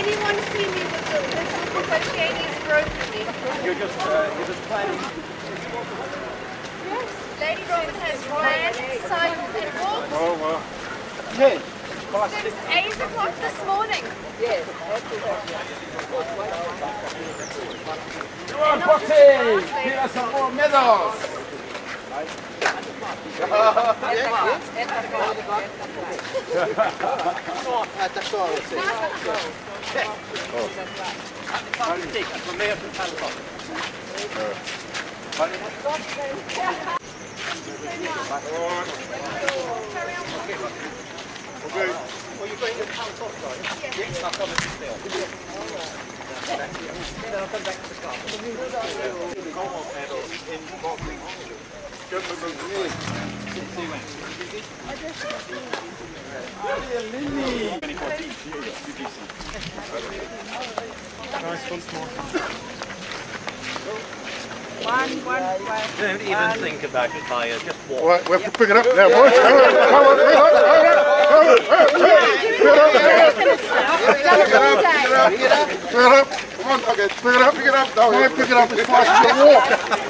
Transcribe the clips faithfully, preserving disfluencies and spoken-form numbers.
Lady want to see me with the little because Shady's broken me. You're just, uh, you're just planning. Yes. Lady Robin has ran, cycled and walked. Oh, well. Ten. Since eight o'clock this morning. Yes. Come on, Foxy! Give us some more medals! Okay. Well, you're going to the house off, right? Yes. I'll come and stay off. Then I'll come back to the car. Gold medals in boxing. See when? Nice one, small. One, one, one. Don't even one. think about it, Maya. Just walk. Right, we have to pick it up now, boys. Come on, come on, pick it up, pick it up, pick it up. Come on, okay, pick it up, pick it up. No, pick it up as fast as you walk.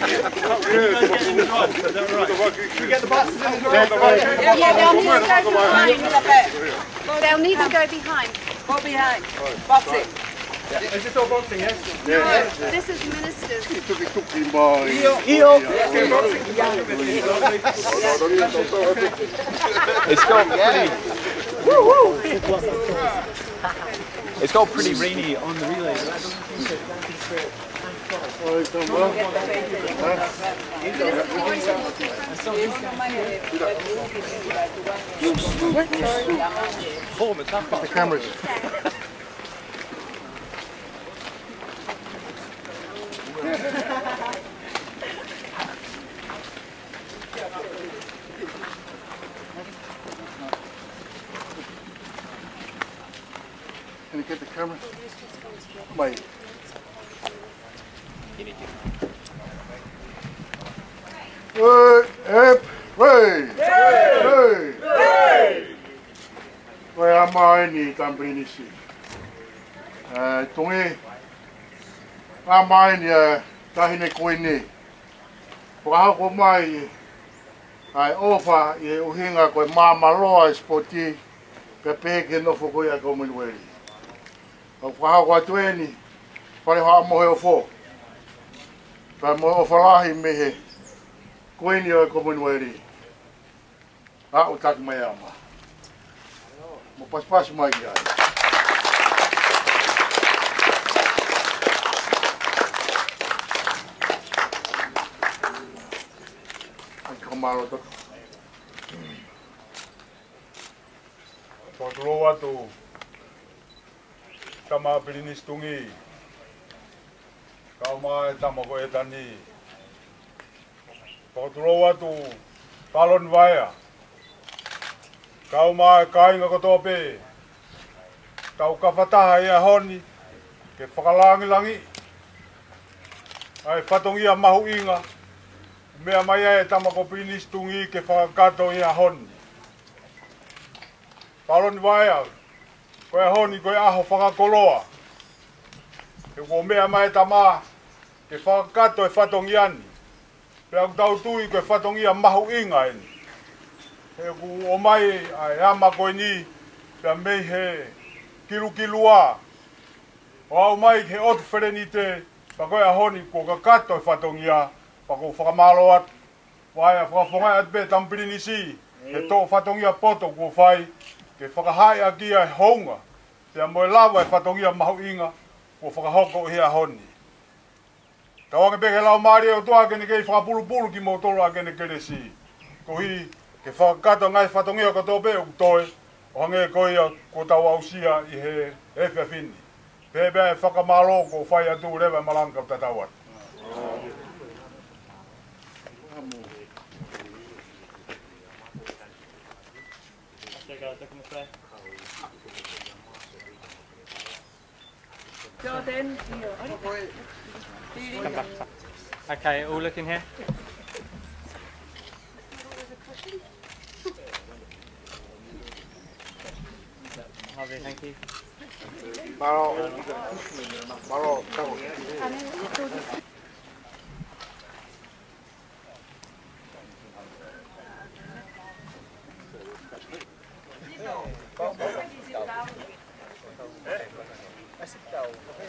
You get the buses in the door. Yeah, they'll need to go behind. They'll need to go behind. Go behind. Boxing. Yeah. Is this all boxing, yes? No, yeah. This is ministers. He took it, took him by. Heel. It's got pretty. Woo woo. It's got pretty rainy on the relay. Oh, he's done well. The cameras. Can you get the camera? Wait. Hey, hey, hey, hey, hey. Where am I? Ni tambini si. Eh, tungi. Amai ni tahine koini. Wah ko mai. Ai ofa ye uhinga ko mama loa spoti. Ke peke no foko ya ko mulweli. O wah ko tueni. Pare ha mo he fo. Pa mo ofalahi mehe. Koini o ko mulweli. A utak mai ama. Mo pas pas mai ya. Malo to. Potro watu. Tama pinistungi. Kama tama ko etani. Potro watu. Talon vaya. Kama kainga ko tope. Kau kafataha ia honi. Ke whakalangi langi. Ai whatongi a mahu inga. Mea mai e tamako pinistungi ke whakakato i a honi. Paloni waia, koe honi koe aho whakakoloa. Ke ko mea mai tama ke whakakato e whatongi ani. Pea ku tau tui koe whatongi a mahu inga eni. He ku o mai ai ama koe ni, pea mei he kilu kilua. O au mai ke otu wherenite, pa koe a honi ko kakato e whatongi a. Pako whakamalo at waia whakafongai at be tampiri nisi ke tō whatongi a poto ko whai ke whakahai a kia e hounga te moe lawa e whatongi a mahu inga ko whakahoko hia honi. Tawange peke lau maari o toa kene kei whakapulupulu ki mo tolo a kene kene si. Ko hi ke whakakato ngai whatongi a kato pe o kutoe o hange koi a ko tau ausia i he efe fini. Pepe e whakamalo ko whai atu rewa malanga tatawat. Jordan. Come back. Okay, all looking here. Harvey. Thank you. Malo, malo, tamo. Esse tal.